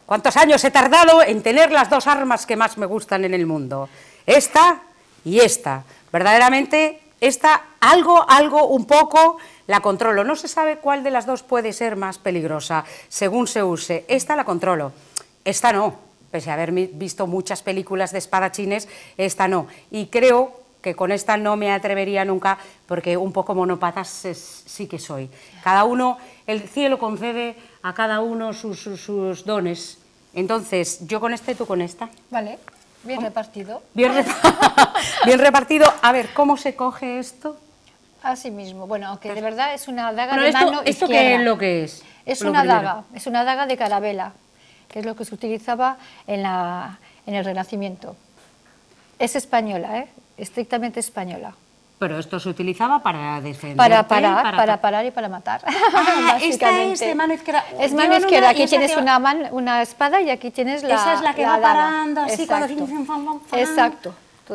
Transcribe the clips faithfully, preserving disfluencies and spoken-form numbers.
¿Cuántos años he tardado en tener las dos armas que más me gustan en el mundo? Esta y esta. Verdaderamente, esta, algo, algo, un poco, la controlo. No se sabe cuál de las dos puede ser más peligrosa, según se use. Esta la controlo, esta no. Pese a haber visto muchas películas de espadachines, esta no. Y creo que con esta no me atrevería nunca, porque un poco monopatas es, sí que soy. Cada uno, el cielo concede a cada uno sus, sus, sus dones. Entonces, yo con este, tú con esta. Vale, bien ¿Cómo? repartido. Bien, re bien repartido. A ver, ¿cómo se coge esto? Así mismo. Bueno, aunque de verdad es una daga Bueno, de esto, mano ¿esto izquierda. qué es lo que es? Es Lo una primero. daga, es una daga de carabela, que es lo que se utilizaba en, la, en el Renacimiento. Es española, ¿eh? Estrictamente española. Pero esto se utilizaba para defender. Para parar, para, para parar y para matar. Ah, esta es de mano izquierda. Es mano Llevan izquierda, una, aquí tienes que... una, man, una espada y aquí tienes la Esa es la que la va daga. parando así. Exacto. Cuando... Exacto.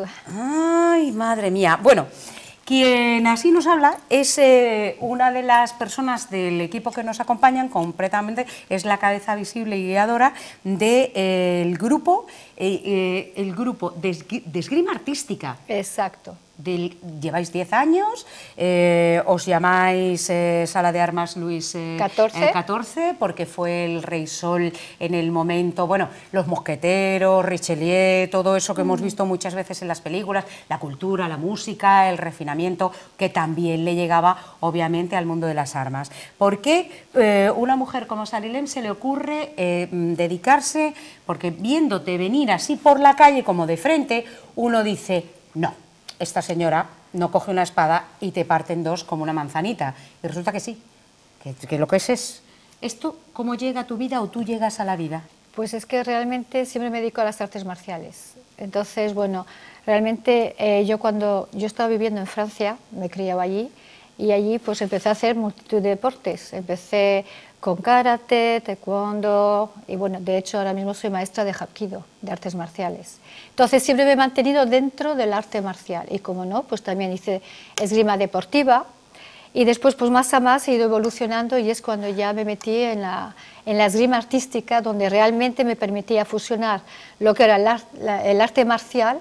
Ay, madre mía. Bueno, quien así nos habla es eh, una de las personas del equipo que nos acompañan, completamente, es la cabeza visible y guiadora del de, eh, grupo, eh, eh, el grupo de, de esgrima artística. Exacto. Del, lleváis diez años, eh, os llamáis eh, Sala de Armas Luis eh, catorce, eh, porque fue el Rey Sol en el momento, bueno, los mosqueteros, Richelieu, todo eso que mm. hemos visto muchas veces en las películas, la cultura, la música, el refinamiento, que también le llegaba obviamente al mundo de las armas. ¿Por qué eh, una mujer como Sarilem se le ocurre eh, dedicarse, porque viéndote venir así por la calle como de frente, uno dice, no, esta señora no coge una espada y te parte en dos como una manzanita. Y resulta que sí, que, que lo que es es... ¿Esto cómo llega a tu vida o tú llegas a la vida? Pues es que realmente siempre me dedico a las artes marciales. Entonces, bueno, realmente eh, yo cuando yo estaba viviendo en Francia, me criaba allí, y allí pues empecé a hacer multitud de deportes. Empecé con karate, taekwondo, y bueno, de hecho ahora mismo soy maestra de hapkido, de artes marciales. Entonces siempre me he mantenido dentro del arte marcial, y como no, pues también hice esgrima deportiva, y después pues más a más he ido evolucionando, y es cuando ya me metí en la, en la esgrima artística, donde realmente me permitía fusionar lo que era el, ar, la, el arte marcial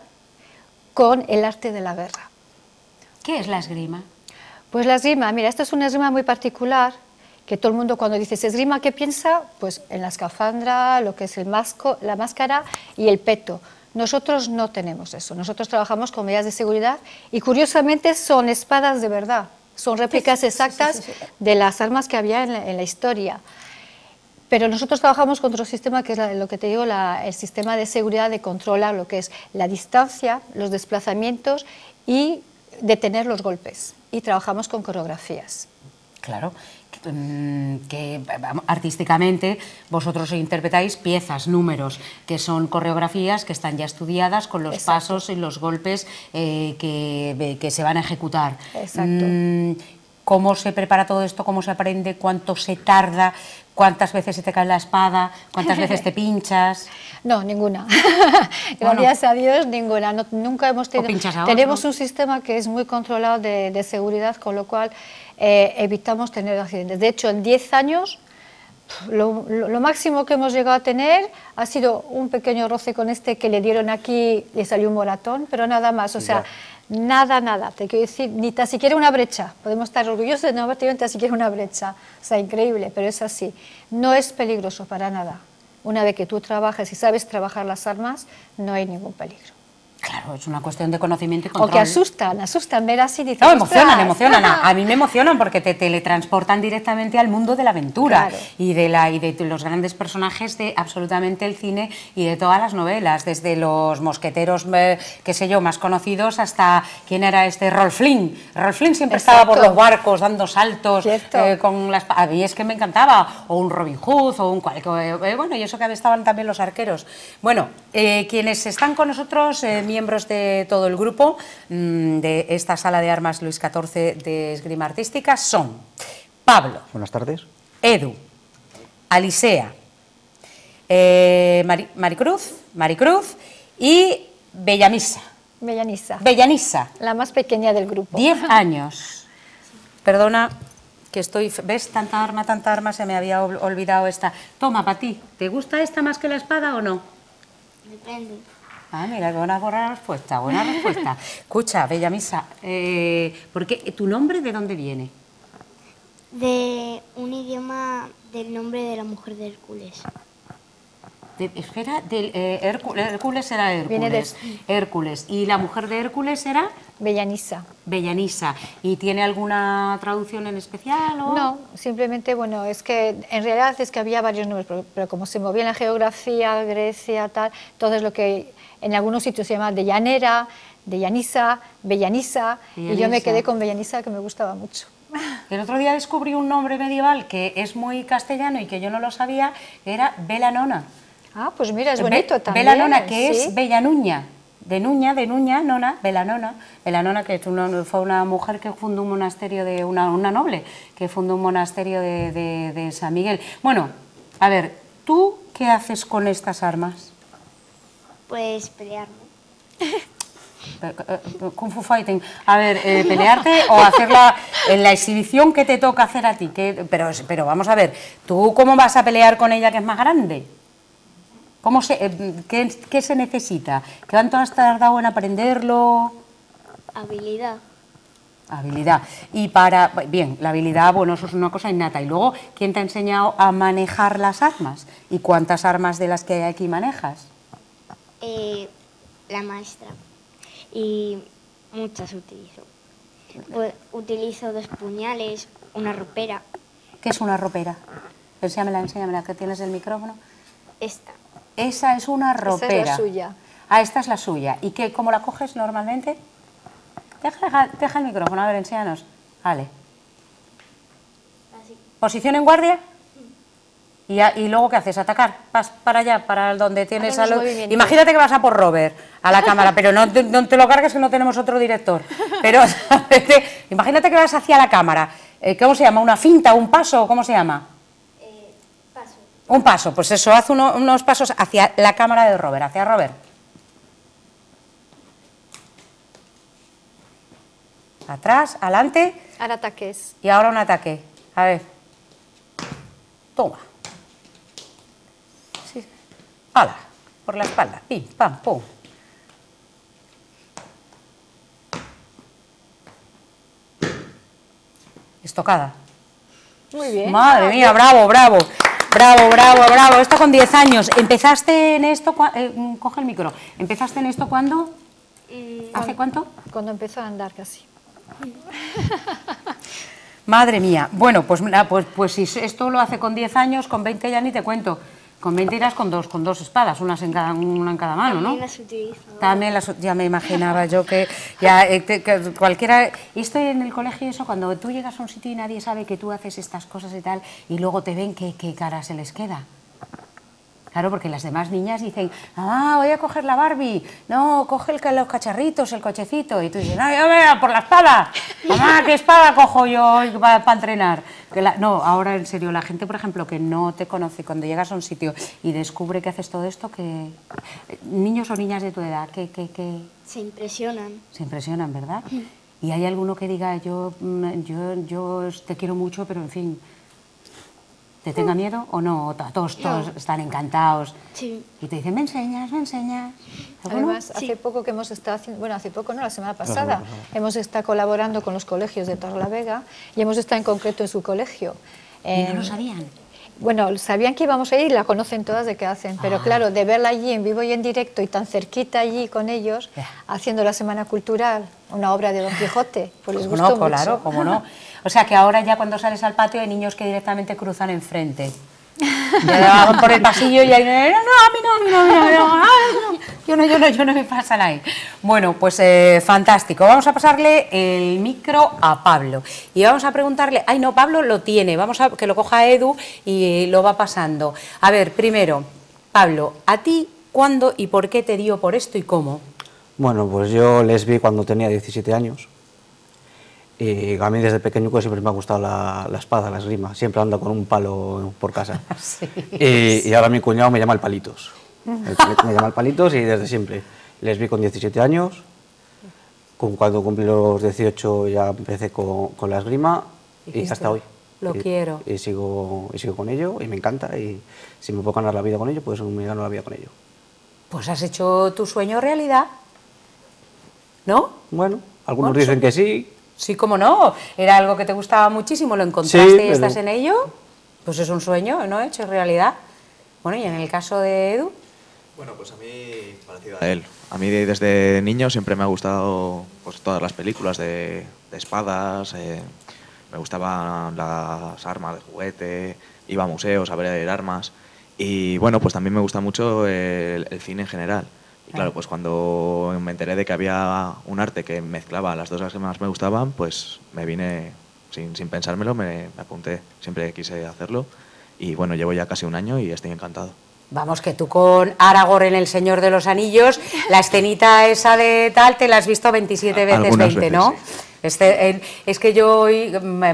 con el arte de la guerra. ¿Qué es la esgrima? Pues la esgrima, mira, esta es una esgrima muy particular, que todo el mundo cuando dices esgrima, ¿qué piensa? Pues en la escafandra, lo que es el masco, la máscara y el peto. Nosotros no tenemos eso, nosotros trabajamos con medidas de seguridad y curiosamente son espadas de verdad, son réplicas exactas sí, sí, sí, sí. de las armas que había en la, en la historia. Pero nosotros trabajamos con otro sistema que es la, lo que te digo, la, el sistema de seguridad de controlar lo que es la distancia, los desplazamientos y detener los golpes. Y trabajamos con coreografías. Claro, que, que artísticamente vosotros interpretáis piezas, números, que son coreografías que están ya estudiadas con los Exacto. pasos y los golpes eh, que, que se van a ejecutar. Exacto. Mm, ¿Cómo se prepara todo esto? ¿Cómo se aprende? ¿Cuánto se tarda? ¿Cuántas veces se te cae la espada? ¿Cuántas veces te pinchas? No, ninguna. Gracias bueno. a Dios, ninguna. No, nunca hemos tenido... Tenemos un sistema que es muy controlado de, de seguridad, con lo cual eh, evitamos tener accidentes. De hecho, en diez años, lo, lo, lo máximo que hemos llegado a tener ha sido un pequeño roce con este que le dieron aquí, le salió un moratón, pero nada más. O sea, ya. nada, nada. Te quiero decir, ni tan siquiera una brecha. Podemos estar orgullosos de no haber tenido ni tan siquiera una brecha. O sea, increíble, pero es así. No es peligroso para nada. Una vez que tú trabajas y sabes trabajar las armas, no hay ningún peligro. Claro, es una cuestión de conocimiento y control. O que asustan, asustan, ver así, dicen... No, emocionan, emocionan. A, a mí me emocionan porque te teletransportan directamente al mundo de la aventura, claro. y, de la, y de los grandes personajes de absolutamente el cine y de todas las novelas, desde los mosqueteros, eh, qué sé yo, más conocidos, hasta quién era este Rolf Flynn. Rolf Flynn siempre Exacto. estaba por los barcos dando saltos eh, con las... A mí es que me encantaba, o un Robin Hood, o un... Eh, bueno, y eso que estaban también los arqueros. Bueno, eh, quienes están con nosotros... Eh, miembros de todo el grupo mmm, de esta Sala de Armas Luis catorce de esgrima artística son Pablo. Buenas tardes. Edu. Alisea. Eh, Mari, Maricruz. Maricruz. Y Bellamisa. Bellanisa. Bellanisa. La más pequeña del grupo. Diez años. Perdona que estoy... ¿Ves? Tanta arma, tanta arma, se me había olvidado esta. Toma, para ti. ¿Te gusta esta más que la espada o no? Depende. Ah, mira, buena, buena respuesta, buena respuesta. Escucha, Bellamisa, eh, ¿por qué, ¿tu nombre de dónde viene? De un idioma del nombre de la mujer de Hércules. De, espera, del, eh, Hércules, Hércules era Hércules. Viene de... Hércules. ¿Y la mujer de Hércules era? Bellanisa. Bellanisa. ¿Y tiene alguna traducción en especial? ¿O? No, simplemente, bueno, es que en realidad es que había varios nombres, pero, pero como se movía en la geografía, Grecia, tal, entonces lo que en algunos sitios se llama de llanera, de Llanisa, Bellanisa, y yo me quedé con Bellanisa, que me gustaba mucho. El otro día descubrí un nombre medieval que es muy castellano y que yo no lo sabía, que era Belanona. Ah, pues mira, es bonito Be también. Belanona, que ¿sí? es Bellanuña, de Nuña, de Nuña, nona, Belanona. Belanona, que una, fue una mujer que fundó un monasterio, de una, una noble, que fundó un monasterio de, de, de San Miguel. Bueno, a ver, ¿tú qué haces con estas armas? Pues pelearme. Kung Fu Fighting. A ver, eh, pelearte o hacerla en la exhibición que te toca hacer a ti. Que, pero, pero vamos a ver, ¿tú cómo vas a pelear con ella que es más grande? ¿Cómo se, eh, qué, ¿Qué se necesita? ¿Cuánto has tardado en aprenderlo? Habilidad. Habilidad. Y para... Bien, la habilidad, bueno, eso es una cosa innata. Y luego, ¿quién te ha enseñado a manejar las armas? ¿Y cuántas armas de las que hay aquí manejas? Eh, la maestra. Y muchas utilizo. Pues, utilizo dos puñales, una ropera. ¿Qué es una ropera? Enséñamela, enséñamela, que tienes el micrófono. Esta. Esa es una ropera. Esa es la suya. Ah, esta es la suya. ¿Y qué, cómo la coges normalmente? Deja, deja, deja el micrófono, a ver, enséñanos. Vale. Así. ¿Posición en guardia? ¿Y, a, y luego qué haces? ¿Atacar? Vas para allá, para donde tienes... A lo... Imagínate que vas a por Robert, a la cámara, pero no te, no te lo cargues que no tenemos otro director. Pero imagínate que vas hacia la cámara. Eh, ¿Cómo se llama? ¿Una finta? ¿Un paso? ¿Cómo se llama? Eh, paso. Un paso, pues eso, haz uno, unos pasos hacia la cámara de Robert, hacia Robert. Atrás, adelante. Ahora ataques. Y ahora un ataque. A ver. Toma. Sí. ¡Hala! Por la espalda. Pim, pam, pum. Estocada. Muy bien. Madre ah, mía, bien. bravo, bravo. Bravo, bravo, bravo. Esto con diez años. ¿Empezaste en esto? Eh, coge el micro. ¿Empezaste en esto cuándo? Mm, ¿Hace cuánto? Cuando empezó a andar casi. Madre mía. Bueno, pues, pues, pues si esto lo hace con diez años, con veinte ya ni te cuento. Con veinte irás con dos, con dos espadas, unas en cada, una en cada mano, ¿no? También las utilizo. También las, ya me imaginaba yo que ya eh, te, que cualquiera... Y esto en el colegio, eso, cuando tú llegas a un sitio y nadie sabe que tú haces estas cosas y tal, y luego te ven, ¿qué, qué cara se les queda? Claro, porque las demás niñas dicen, ah, voy a coger la Barbie, no, coge el, los cacharritos, el cochecito, y tú dices, no, yo me por la espada, mamá, ¿qué espada cojo yo para pa entrenar? Que la, no, ahora en serio, la gente, por ejemplo, que no te conoce, cuando llegas a un sitio y descubre que haces todo esto, que niños o niñas de tu edad, que... que, que... Se impresionan. Se impresionan, ¿verdad? Y hay alguno que diga, yo, yo, yo te quiero mucho, pero en fin... ¿Te tenga miedo o no? Todos, todos no. Están encantados. Sí. Y te dicen, me enseñas, me enseñas. Además, sí. hace poco que hemos estado haciendo, bueno, hace poco no, la semana pasada, no, no, no. hemos estado colaborando con los colegios de Torrelavega y hemos estado en concreto en su colegio. ¿Y eh, no lo sabían? Bueno, sabían que íbamos a ir y la conocen todas de qué hacen, pero ah. claro, de verla allí en vivo y en directo y tan cerquita allí con ellos, yeah. haciendo la Semana Cultural, una obra de Don Quijote, pues les gustó no, mucho. Claro, cómo no. O sea que ahora ya cuando sales al patio hay niños que directamente cruzan enfrente. Ya van por el pasillo y ahí, no, no, a mí no, a mí no, a mí no, no, no, yo no, yo no, yo no me pasan ahí. Bueno, pues eh, fantástico. Vamos a pasarle el micro a Pablo y vamos a preguntarle, ay no, Pablo lo tiene, vamos a que lo coja Edu y lo va pasando. A ver, primero, Pablo, ¿a ti cuándo y por qué te dio por esto y cómo? Bueno, pues yo les vi cuando tenía diecisiete años. Y a mí desde pequeño pues, siempre me ha gustado la, la espada, la esgrima, siempre ando con un palo por casa. Sí, y, sí. y ahora mi cuñado me llama el Palitos, el, me llama el Palitos y desde siempre. Les vi con diecisiete años, con cuando cumplí los dieciocho ya empecé con, con la esgrima y hasta hoy. Lo y, quiero. Y sigo, y sigo con ello y me encanta y si me puedo ganar la vida con ello, pues me gano la vida con ello. Pues has hecho tu sueño realidad, ¿no? Bueno, algunos Bueno, dicen sí. que sí. Sí, cómo no, era algo que te gustaba muchísimo, lo encontraste Sí, y pero... estás en ello, pues es un sueño, ¿no? Hecho realidad. Bueno, y en el caso de Edu... Bueno, pues a mí, parecido a él, a mí desde niño siempre me ha gustado pues, todas las películas de, de espadas, eh, me gustaban las armas de juguete, iba a museos a ver armas y bueno, pues también me gusta mucho el, el cine en general. Y claro, pues cuando me enteré de que había un arte que mezclaba las dos cosas que más me gustaban, pues me vine, sin, sin pensármelo, me, me apunté, siempre quise hacerlo y bueno, llevo ya casi un año y estoy encantado. Vamos, que tú con Aragorn en El Señor de los Anillos, la escenita esa de tal, te la has visto veintisiete veces Algunas veinte, veces, ¿no? sí. Este, eh, es que yo hoy,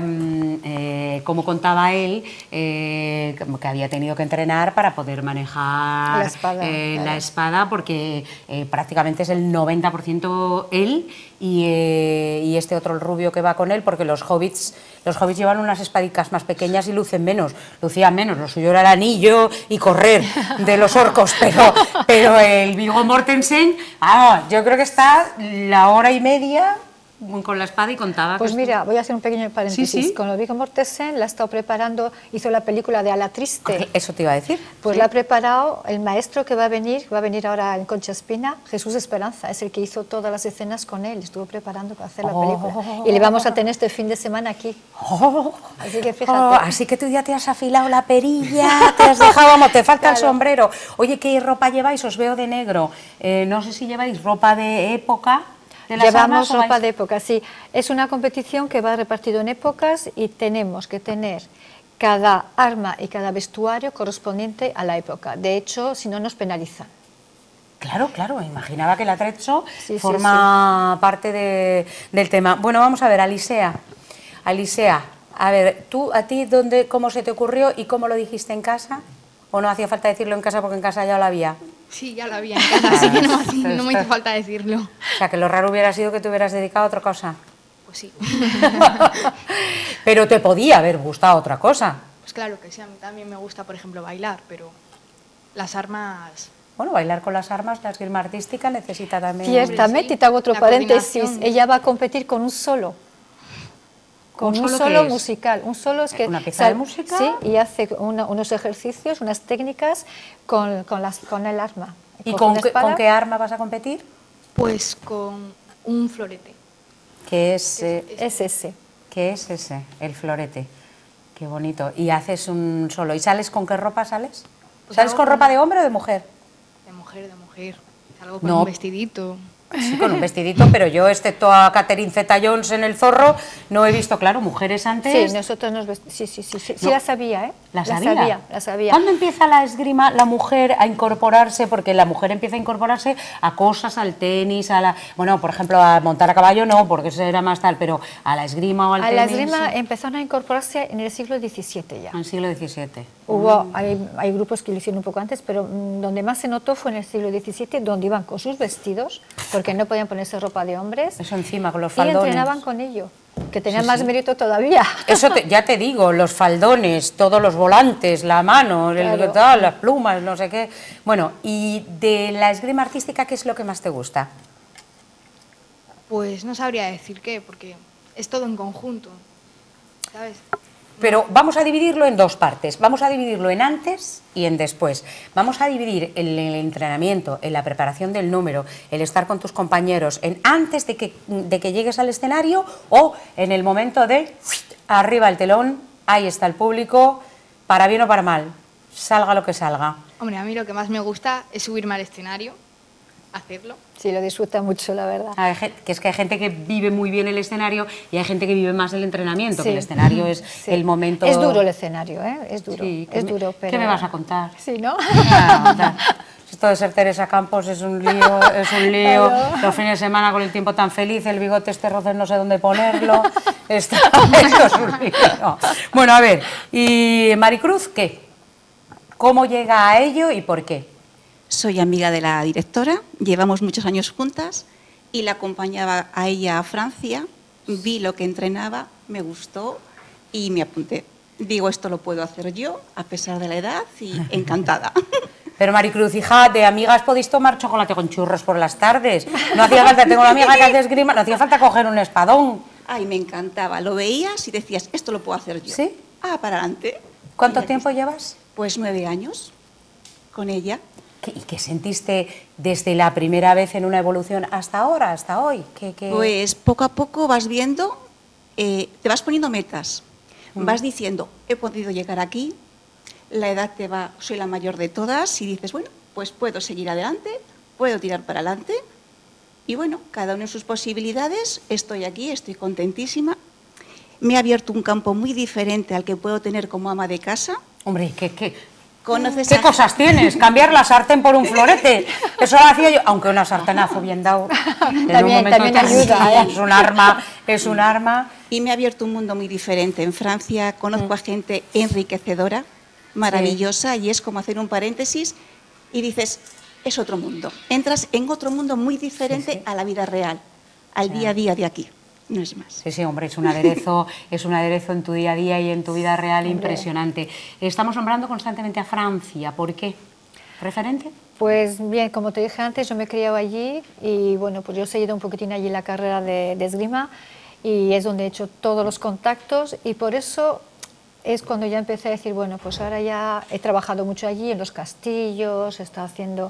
eh, como contaba él, eh, que había tenido que entrenar para poder manejar la espada, eh, claro. la espada porque eh, prácticamente es el noventa por ciento él y, eh, y este otro el rubio que va con él, porque los hobbits, los hobbits llevan unas espadicas más pequeñas y lucen menos, lucían menos, lo suyo era el anillo y correr de los orcos, pero, pero el Viggo Mortensen, ah, yo creo que está la hora y media con la espada y contaba. Pues que mira, voy a hacer un pequeño paréntesis. Sí, sí. Con lo Viggo Mortensen la ha estado preparando, hizo la película de Ala Triste. Eso te iba a decir. Pues sí. la ha preparado el maestro que va a venir, va a venir ahora en Concha Espina, Jesús Esperanza, es el que hizo todas las escenas con él, estuvo preparando para hacer la película. Oh. Y le vamos a tener este fin de semana aquí. Oh, así que fíjate. Oh, así que tú ya te has afilado la perilla, te has dejado, vamos, te falta claro. el sombrero. Oye, ¿qué ropa lleváis? Os veo de negro. Eh, no sé si lleváis ropa de época. ¿De las Llevamos armas, ropa de época, sí. Es una competición que va repartido en épocas y tenemos que tener cada arma y cada vestuario correspondiente a la época. De hecho, si no nos penalizan. Claro, claro, imaginaba que el atrezzo sí, forma sí, sí. parte de, del tema. Bueno, vamos a ver, Alisea. Alisea, a ver, ¿tú a ti dónde, cómo se te ocurrió y cómo lo dijiste en casa? ¿O no hacía falta decirlo en casa porque en casa ya lo había? Sí, ya lo había en casa, así que no, así, no me hizo falta decirlo. O sea, que lo raro hubiera sido que te hubieras dedicado a otra cosa. Pues sí. Pero te podía haber gustado otra cosa. Pues claro que sí, a mí también me gusta, por ejemplo, bailar, pero las armas... Bueno, bailar con las armas, la esgrima artística necesita también... Ciertamente, sí, te hago otro la paréntesis, ella va a competir con un solo. Con ¿Un un solo solo qué es? musical. Un solo es que ¿Una pieza de música? Sí, y hace una, unos ejercicios, unas técnicas con, con, las, con el arma. ¿Y con qué, con qué arma vas a competir? Pues con un florete. ¿Qué es, eh, es ese? ¿Qué es ese? El florete. Qué bonito. ¿Y haces un solo? ¿Y sales con qué ropa sales? Pues ¿Sales con con... ropa de hombre o de mujer? De mujer, de mujer. Salgo con no. un vestidito. Sí, con un vestidito, pero yo, excepto a Catherine Zeta-Jones en El Zorro, no he visto, claro, mujeres antes... Sí, nosotros nos vestimos... Sí, sí, sí, sí, no. sí la sabía, ¿eh? ¿La sabía? La sabía, la sabía. ¿Cuándo empieza la esgrima, la mujer, a incorporarse? Porque la mujer empieza a incorporarse a cosas, al tenis, a la... Bueno, por ejemplo, a montar a caballo no, porque eso era más tal, pero a la esgrima o al a tenis... A la esgrima sí. Empezaron a incorporarse en el siglo diecisiete ya. En el siglo diecisiete. Hubo, mm. hay, hay grupos que lo hicieron un poco antes, pero mm, donde más se notó fue en el siglo diecisiete, donde iban con sus vestidos, porque no podían ponerse ropa de hombres. Eso encima, con los faldones. Y entrenaban con ello, que tenían sí, más sí. mérito todavía. Eso te, ya te digo, los faldones, todos los volantes, la mano, claro. el, tal, las plumas, no sé qué. Bueno, y de la esgrima artística, ¿qué es lo que más te gusta? Pues no sabría decir qué, porque es todo en conjunto, ¿sabes? Pero vamos a dividirlo en dos partes, vamos a dividirlo en antes y en después. Vamos a dividir el, el entrenamiento, en la preparación del número, el estar con tus compañeros, en antes de que, de que llegues al escenario o en el momento de arriba el telón, ahí está el público, para bien o para mal, salga lo que salga. Hombre, a mí lo que más me gusta es subirme al escenario, hacerlo. Sí, lo disfruta mucho, la verdad. Hay, que es que hay gente que vive muy bien el escenario y hay gente que vive más el entrenamiento, sí. que el escenario es sí. el momento... Es duro el escenario, ¿eh? Es duro, sí, es me, duro, pero... ¿Qué me vas a contar? Sí, ¿no? Ah, esto de ser Teresa Campos es un lío, es un lío. Claro. Los fines de semana con el tiempo tan feliz, el bigote este roce no sé dónde ponerlo. Esto, esto es un lío. No. Bueno, a ver, ¿y Maricruz qué? ¿Cómo llega a ello y por qué? Soy amiga de la directora, llevamos muchos años juntas y la acompañaba a ella a Francia, vi lo que entrenaba, me gustó y me apunté. digo, esto lo puedo hacer yo, a pesar de la edad, y encantada. Pero Maricruz, hija, de amigas podéis tomar chocolate con churros por las tardes. No hacía falta, tengo una amiga que hace esgrima, no hacía falta coger un espadón. Ay, me encantaba. Lo veías y decías, esto lo puedo hacer yo. ¿Sí? Ah, para adelante. ¿Cuánto tiempo llevas? Pues nueve años con ella. ¿Y qué sentiste desde la primera vez en una evolución hasta ahora, hasta hoy? ¿Qué, qué... Pues poco a poco vas viendo, eh, te vas poniendo metas. Mm. Vas diciendo, he podido llegar aquí, la edad te va, soy la mayor de todas, y dices, bueno, pues puedo seguir adelante, puedo tirar para adelante. Y bueno, cada uno en sus posibilidades, estoy aquí, estoy contentísima. Me ha abierto un campo muy diferente al que puedo tener como ama de casa. Hombre, ¿qué, qué, ¿Conoces ¿qué a... cosas tienes? Cambiar la sartén por un florete. Eso lo hacía yo, aunque una sartenazo bien dado. También, también ayuda, ¿eh? Es un arma, es un arma. Y me ha abierto un mundo muy diferente. En Francia conozco mm. a gente enriquecedora, maravillosa, sí. Y es como hacer un paréntesis y dices, es otro mundo. Entras en otro mundo muy diferente sí, sí. a la vida real, al sí. día a día de aquí. No es más. Sí, sí, hombre, es un aderezo, es un aderezo en tu día a día y en tu vida real hombre. Impresionante. Estamos nombrando constantemente a Francia. ¿Por qué? ¿Referente? Pues bien, como te dije antes, yo me he criado allí y bueno, pues yo he seguido un poquitín allí la carrera de, de esgrima y es donde he hecho todos los contactos y por eso es cuando ya empecé a decir, bueno, pues ahora ya he trabajado mucho allí en los castillos, he estado haciendo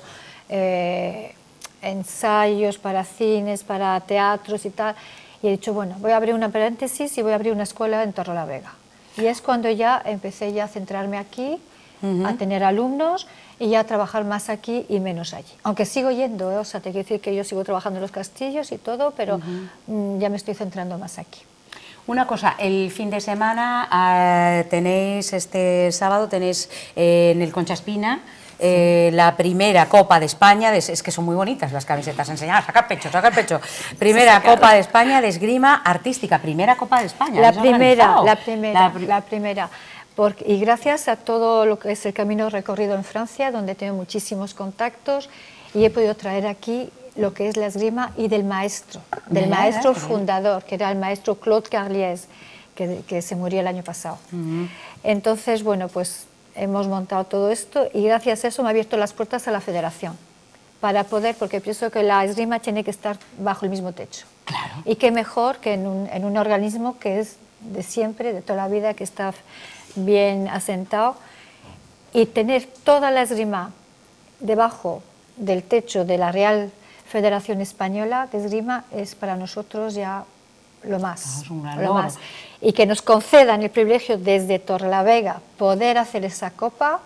eh, ensayos para cines, para teatros y tal, y he dicho, bueno, voy a abrir una paréntesis y voy a abrir una escuela en Torrelavega. Y es cuando ya empecé ya a centrarme aquí, uh-huh. a tener alumnos y ya a trabajar más aquí y menos allí. Aunque sigo yendo, ¿eh? O sea, te quiero decir que yo sigo trabajando en los castillos y todo, pero uh-huh. ya me estoy centrando más aquí. Una cosa, el fin de semana eh, tenéis, este sábado tenéis eh, en el Concha Espina eh, sí. la primera Copa de España, de, es que son muy bonitas las camisetas, enseñad, sacar pecho, sacar pecho. Primera Copa de España de esgrima artística, primera Copa de España. La primera, la primera, la, la primera. Porque, y gracias a todo lo que es el camino recorrido en Francia, donde tengo muchísimos contactos y he podido traer aquí lo que es la esgrima y del maestro, del Mira, maestro ¿eh? fundador, que era el maestro Claude Carliez, que, que se murió el año pasado. Uh-huh. Entonces, bueno, pues hemos montado todo esto y gracias a eso me ha abierto las puertas a la federación, para poder, porque pienso que la esgrima tiene que estar bajo el mismo techo. Claro. Y qué mejor que en un, en un organismo que es de siempre, de toda la vida, que está bien asentado, y tener toda la esgrima debajo del techo de la Real Federación Española de Esgrima es para nosotros ya lo más, ah, lo más. Y que nos concedan el privilegio desde Torrelavega poder hacer esa copa,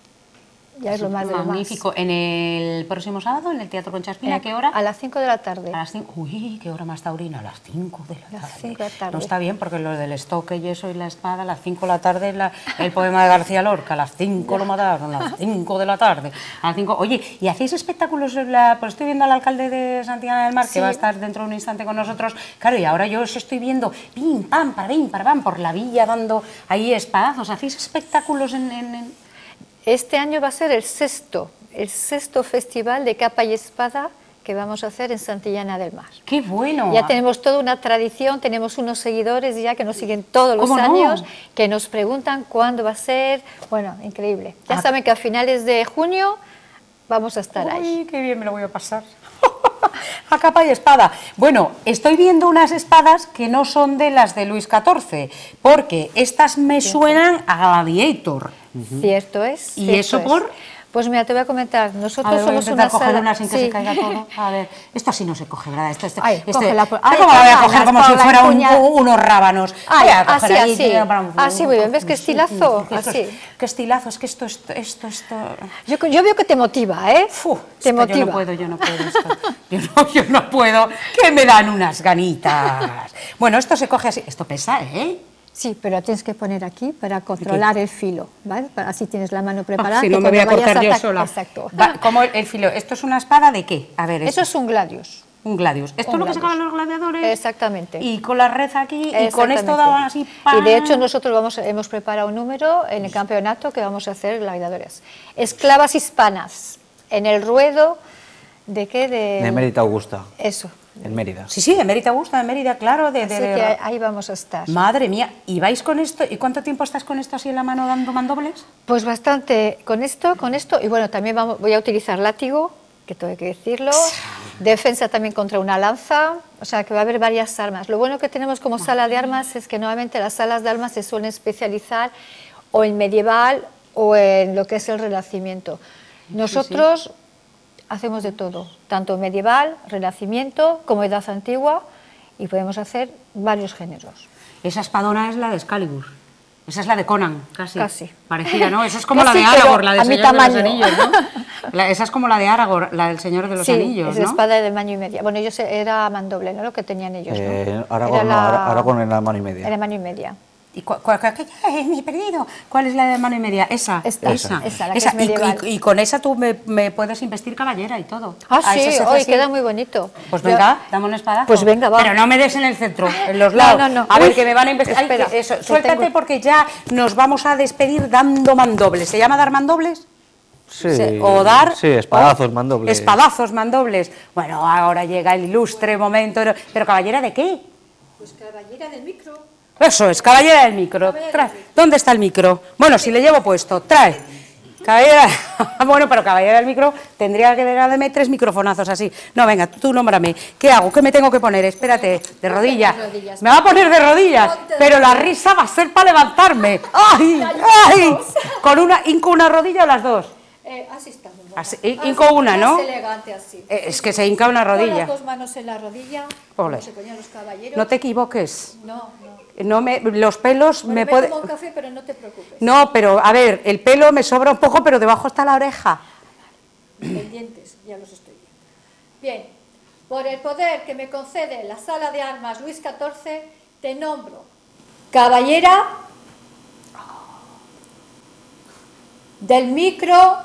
ya es, es lo más de lo magnífico. Más. En el próximo sábado, en el Teatro Concha Espina, ¿a qué hora? A las cinco de la tarde. A las cinco. Uy, qué hora más taurina, a las cinco de la tarde. cinco de la tarde. No está bien, porque lo del estoque y eso y la espada, a las cinco de la tarde, la, el poema de García Lorca, a las cinco lo mataron, a las cinco de la tarde. A las cinco. Oye, ¿y hacéis espectáculos? La, pues estoy viendo al alcalde de Santillana del Mar, sí. que va a estar dentro de un instante con nosotros. Claro, y ahora yo os estoy viendo pim, pam, para pim, para pam, por la villa, dando ahí espadazos. ¿Hacéis espectáculos en...? en, en... Este año va a ser el sexto, el sexto festival de capa y espada que vamos a hacer en Santillana del Mar. ¡Qué bueno! Ya tenemos toda una tradición, tenemos unos seguidores ya que nos siguen todos los años, no? que nos preguntan cuándo va a ser. Bueno, increíble. Ya ah. saben que a finales de junio vamos a estar Uy, ahí. ¡Qué bien me lo voy a pasar! A capa y espada. Bueno, estoy viendo unas espadas que no son de las de Luis catorce, porque estas me ¿Cierto? Suenan a Gladiator. Uh-huh. Cierto es. ¿Y cierto eso es. por...? Pues mira, te voy a comentar, nosotros a ver, somos voy a una coger sala... una sin que sí. se caiga todo. A ver, esto así no se coge, ¿verdad? Esto, este, Ay, este, cógela, ay, ¿cómo la voy a coger como si fuera un, unos rábanos? Ay, así, ahí, así, así, muy bien, ¿ves qué estilazo? Así. Qué estilazo, es que esto, esto, esto... esto... Yo, yo veo que te motiva, ¿eh? Uf, te motiva. Yo no puedo, yo no puedo esto. Yo no, yo no puedo, que me dan unas ganitas. Bueno, esto se coge así, esto pesa, ¿eh? Sí, pero tienes que poner aquí para controlar el filo, ¿vale? Así tienes la mano preparada. Ah, si no me voy a cortar yo sola. Exacto. Va, ¿cómo el filo? ¿Esto es una espada de qué? A ver, eso es un gladius. Un gladius. ¿Esto un es lo gladius. que sacaban los gladiadores? Exactamente. Y con la red aquí, y con esto daban así... ¡pam! Y de hecho nosotros vamos, hemos preparado un número en el campeonato que vamos a hacer gladiadores. Esclavas hispanas, en el ruedo de qué... De, de Emérita Augusta. Eso. En Mérida. Sí, sí, en Mérida gusta, en Mérida, claro. De, así de, de... que ahí vamos a estar. Madre mía, ¿y vais con esto? ¿Y cuánto tiempo estás con esto así en la mano dando mandobles? Pues bastante, con esto, con esto, y bueno, también vamos, voy a utilizar látigo, que tengo que decirlo, defensa también contra una lanza, o sea que va a haber varias armas. Lo bueno que tenemos como sala de armas es que normalmente las salas de armas se suelen especializar o en medieval o en lo que es el Renacimiento. Nosotros sí, sí. hacemos de todo, tanto medieval, Renacimiento, como Edad Antigua, y podemos hacer varios géneros. Esa espadona es la de Excalibur. Esa es la de Conan, casi. Casi. Parecida, ¿no? Esa es como casi, la de Aragorn, la del Señor tamaño. de los Anillos, ¿no? La, esa es como la de Aragorn, la del Señor de los sí, Anillos, es ¿no? espada de mano y media. Bueno, ellos era mandoble, ¿no? Lo que tenían ellos, ¿no? Eh, Aragorn, era la... Aragorn era mano y media. Era mano y media. ¿Y cuál, cuál, cuál, eh, me he perdido? ¿Cuál es la de mano y media? Esa. Esta, esa. esa, la que esa. es medieval. Y, y, y con esa tú me, me puedes investir caballera y todo. Ah, ah sí, hoy queda muy bonito. Pues venga, Yo... dame un espadazo. Pues venga, va. Pero no me des en el centro, en los lados. No, no, no. A Uy, ver, que me van a investir. espera, Ay, eso, suéltate tengo... porque ya nos vamos a despedir dando mandobles. ¿Se llama dar mandobles? Sí, o dar sí, espadazos, mandobles. Espadazos, mandobles. Bueno, ahora llega el ilustre momento. Pero, ¿caballera de qué? Pues caballera del micro. Eso es, caballera del micro. Trae. ¿Dónde está el micro? Bueno, si le llevo puesto, trae. Caballera, bueno, pero caballera del micro tendría que darme tres microfonazos así. No, venga, tú nómbrame. ¿Qué hago? ¿Qué me tengo que poner? Espérate, de rodillas. Me va a poner de rodillas, pero la risa va a ser para levantarme. ¡Ay! ¡Ay! Con una, hinco una rodilla o las dos. Eh, así está. Así, hinco una, ¿no? Elegante así. Eh, es que se hinca una rodilla. Con las dos manos en la rodilla, como se ponían los caballeros. No te equivoques. No, no. No me, los pelos bueno, me, me pueden... tomo un café, pero no te preocupes. No, pero a ver, el pelo me sobra un poco, pero debajo está la oreja. Pendientes, ya los estoy viendo. Bien, por el poder que me concede la Sala de Armas Luis catorce, te nombro caballera del micro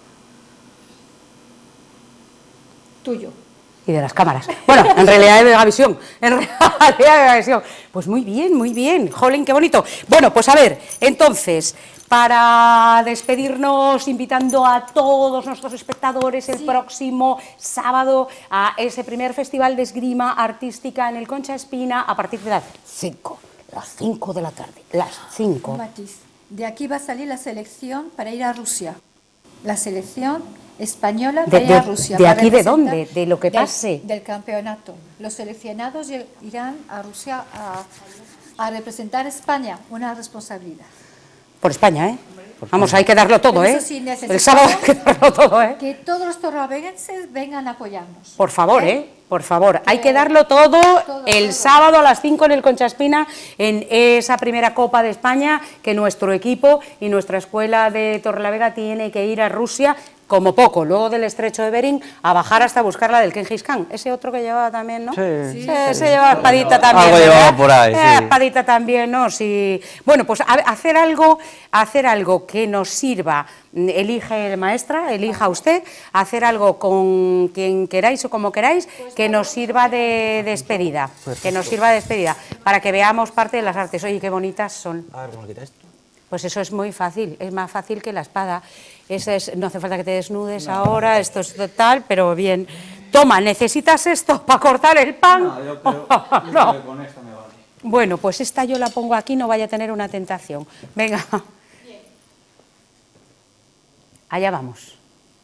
tuyo. Y de las cámaras. Bueno, en realidad de Megavisión. En realidad de Megavisión. Pues muy bien, muy bien. Jolín, qué bonito. Bueno, pues a ver, entonces, para despedirnos, invitando a todos nuestros espectadores el sí. próximo sábado a ese primer festival de esgrima artística en el Concha Espina a partir de las cinco. Las cinco de la tarde. Las cinco. Un matiz. De aquí va a salir la selección para ir a Rusia. La selección española para ir a Rusia. ¿De aquí de dónde? ¿De lo que del, pase? Del campeonato. Los seleccionados irán a Rusia a, a representar a España, una responsabilidad. Por España, ¿eh? Por Vamos, España. Hay que darlo todo, ¿eh? Sí, el sábado hay que darlo todo, ¿eh? Que todos los torreveguenses vengan a apoyarnos. Por favor, ¿eh? ¿eh? Por favor, que hay que darlo todo, todo el todo. sábado a las cinco en el Concha Espina, en esa primera Copa de España, que nuestro equipo y nuestra escuela de Torrelavega tiene que ir a Rusia, como poco, luego del estrecho de Bering, a bajar hasta buscar la del Genghis Khan. Ese otro que llevaba también, ¿no? Sí. sí, sí. Se llevaba espadita también. Algo llevaba por ahí, eh, sí. Espadita también, ¿no? Sí. Bueno, pues a, hacer algo, hacer algo que nos sirva, elige maestra, elija usted, hacer algo con quien queráis o como queráis, que nos sirva de despedida, que nos sirva de despedida, para que veamos parte de las artes. Oye, qué bonitas son. A ver, ¿cómo quita esto? Pues eso es muy fácil, es más fácil que la espada. Eso es, no hace falta que te desnudes no, ahora, esto es total, pero bien. Toma, ¿necesitas esto para cortar el pan? No, yo creo, yo no. creo que con esta me vale. Bueno, pues esta yo la pongo aquí, no vaya a tener una tentación. Venga. Bien. Allá vamos.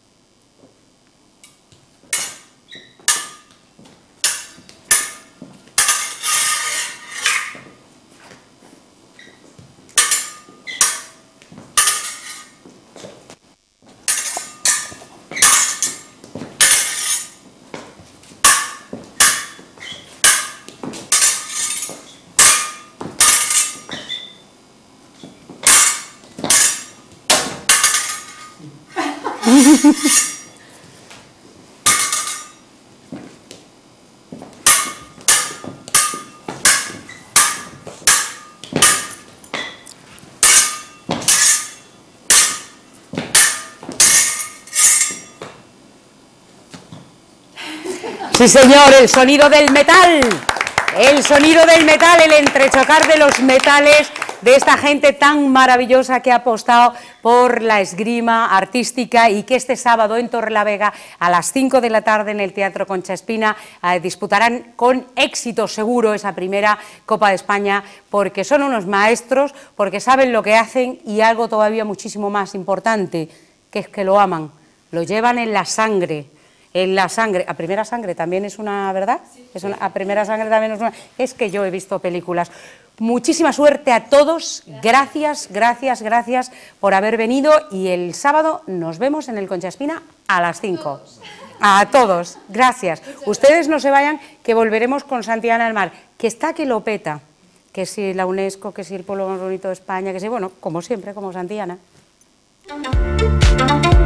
Sí, señor, el sonido del metal, el sonido del metal, el entrechocar de los metales de esta gente tan maravillosa que ha apostado por la esgrima artística y que este sábado en Torrelavega a las cinco de la tarde en el Teatro Concha Espina eh, disputarán con éxito seguro esa primera Copa de España, porque son unos maestros, porque saben lo que hacen y algo todavía muchísimo más importante, que es que lo aman, lo llevan en la sangre. En la sangre, a primera sangre también es una verdad, es una, a primera sangre también es una, es que yo he visto películas. Muchísima suerte a todos, gracias, gracias, gracias por haber venido y el sábado nos vemos en el Concha Espina a las cinco. A todos, gracias. Ustedes no se vayan, que volveremos con Santillana del Mar, que está que lo peta, que si la UNESCO, que si el pueblo más bonito de España, que si, bueno, como siempre, como Santillana.